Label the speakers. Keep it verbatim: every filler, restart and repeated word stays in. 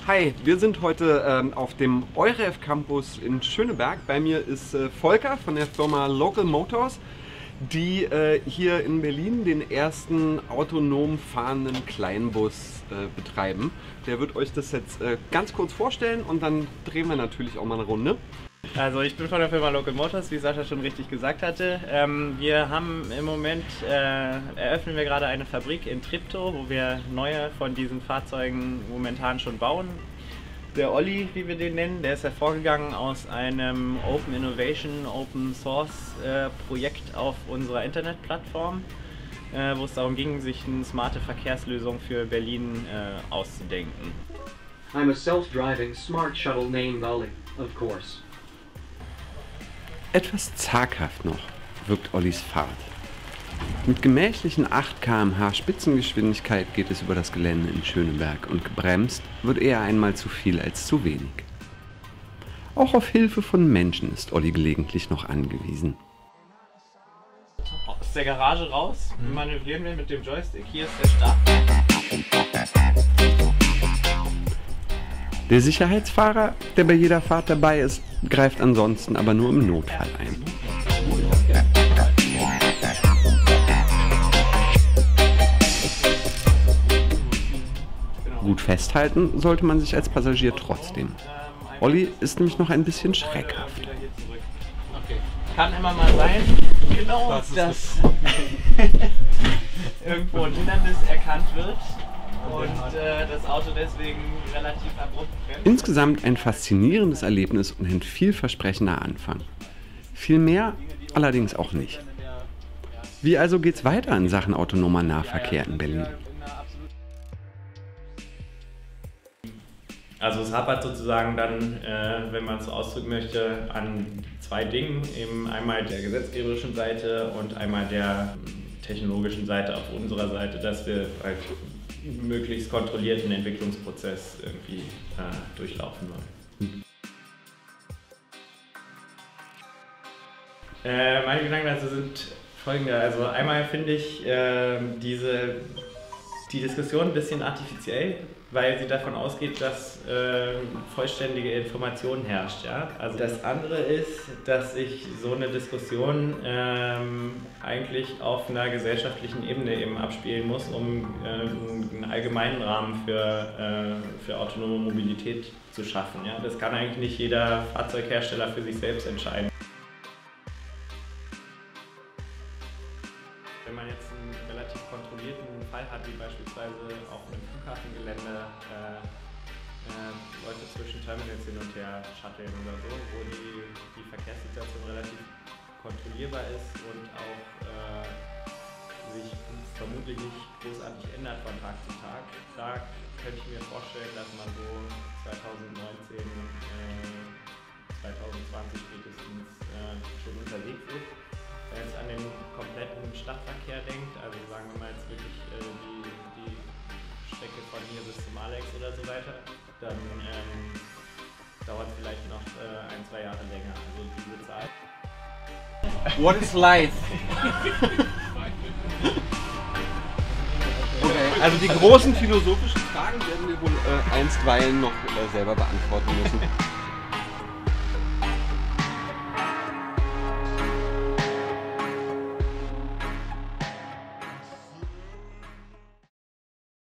Speaker 1: Hi, wir sind heute ähm, auf dem EUREF Campus in Schöneberg. Bei mir ist äh, Volker von der Firma Local Motors, die äh, hier in Berlin den ersten autonom fahrenden Kleinbus äh, betreiben. Der wird euch das jetzt äh, ganz kurz vorstellen und dann drehen wir natürlich auch mal eine Runde.
Speaker 2: Also ich bin von der Firma Local Motors, wie Sascha schon richtig gesagt hatte. Ähm, wir haben im Moment, äh, eröffnen wir gerade eine Fabrik in Treptow, wo wir neue von diesen Fahrzeugen momentan schon bauen. Der Olli, wie wir den nennen, der ist hervorgegangen aus einem Open Innovation, Open Source äh, Projekt auf unserer Internetplattform, äh, wo es darum ging, sich eine smarte Verkehrslösung für Berlin äh, auszudenken.
Speaker 3: I'm a self-driving smart shuttle named Olli, of course.
Speaker 1: Etwas zaghaft noch wirkt Ollis Fahrt. Mit gemächlichen acht Kilometer pro Stunde Spitzengeschwindigkeit geht es über das Gelände in Schöneberg und gebremst wird eher einmal zu viel als zu wenig. Auch auf Hilfe von Menschen ist Olli gelegentlich noch angewiesen.
Speaker 2: Aus der Garage raus, manövrieren wir mit dem Joystick. Hier ist der Start.
Speaker 1: Der Sicherheitsfahrer, der bei jeder Fahrt dabei ist, greift ansonsten aber nur im Notfall ein. Gut festhalten sollte man sich als Passagier trotzdem. Olli ist nämlich noch ein bisschen schreckhaft.
Speaker 2: Okay. Kann immer mal sein, genau, das dass irgendwo ein Hindernis erkannt wird und äh, das Auto deswegen relativ abrupt bremst.
Speaker 1: Insgesamt ein faszinierendes Erlebnis und ein vielversprechender Anfang. Viel mehr allerdings auch nicht. Wie also geht's weiter in Sachen autonomer Nahverkehr in Berlin?
Speaker 2: Also es hapert sozusagen dann, äh, wenn man es so ausdrücken möchte, an zwei Dingen. Eben einmal der gesetzgeberischen Seite und einmal der technologischen Seite auf unserer Seite, dass wir halt möglichst kontrollierten Entwicklungsprozess irgendwie äh, durchlaufen wollen. Äh, meine Gedanken dazu sind folgende. Also einmal finde ich äh, diese, die Diskussion ein bisschen artifiziell, weil sie davon ausgeht, dass äh, vollständige Information herrscht. Ja? Also das andere ist, dass sich so eine Diskussion ähm, eigentlich auf einer gesellschaftlichen Ebene eben abspielen muss, um äh, einen allgemeinen Rahmen für, äh, für autonome Mobilität zu schaffen. Ja? Das kann eigentlich nicht jeder Fahrzeughersteller für sich selbst entscheiden. Wenn man jetzt einen relativ kontrollierten Fall hat, wie beispielsweise auf einem Flughafengelände äh, äh, Leute zwischen Terminals hin und her shutteln oder so, wo die, die Verkehrssituation relativ kontrollierbar ist und auch äh, sich vermutlich nicht großartig ändert von Tag zu Tag, da könnte ich mir vorstellen, dass man so zweitausendneunzehn, äh, zweitausendzwanzig spätestens äh, schon unterwegs ist. Wenn man jetzt an den kompletten Stadtverkehr denkt, also sagen wir mal jetzt wirklich äh, die, die Strecke von hier bis zum Alex oder so weiter, dann ähm, dauert es vielleicht noch äh, ein, zwei Jahre länger. Also diese Zahl.
Speaker 4: What is life? Okay, also die großen philosophischen Fragen werden wir wohl äh, einstweilen noch äh, selber beantworten müssen.